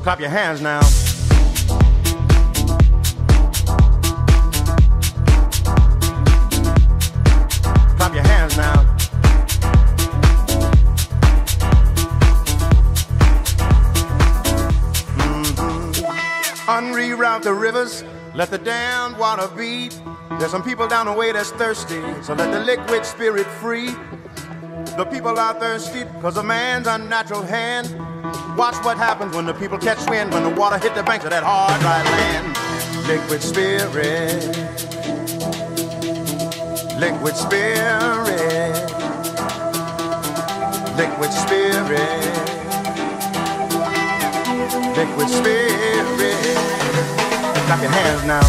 Clap your hands now. Clap your hands now. Unreroute the rivers, let the damned water beat. There's some people down the way that's thirsty, so let the liquid spirit free. The people are thirsty because of man's unnatural hand. Watch what happens when the people catch wind, when the water hit the banks of that hard, dry land. Liquid spirit, liquid spirit, liquid spirit, liquid spirit. Clap your hands now.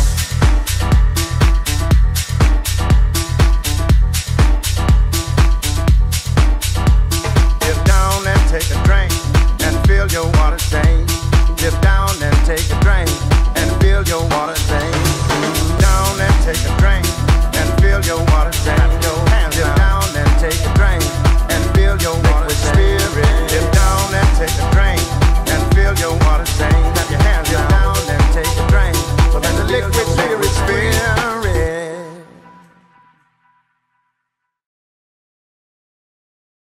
Dip down and take a drink and fill your water tank. Dip down and take a drink and fill your water tank. Down and take a drink